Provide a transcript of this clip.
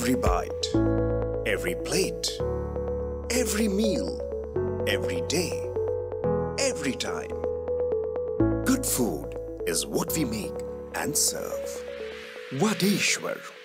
Every bite, every plate, every meal, every day, every time. Good food is what we make and serve. Vadeshwar.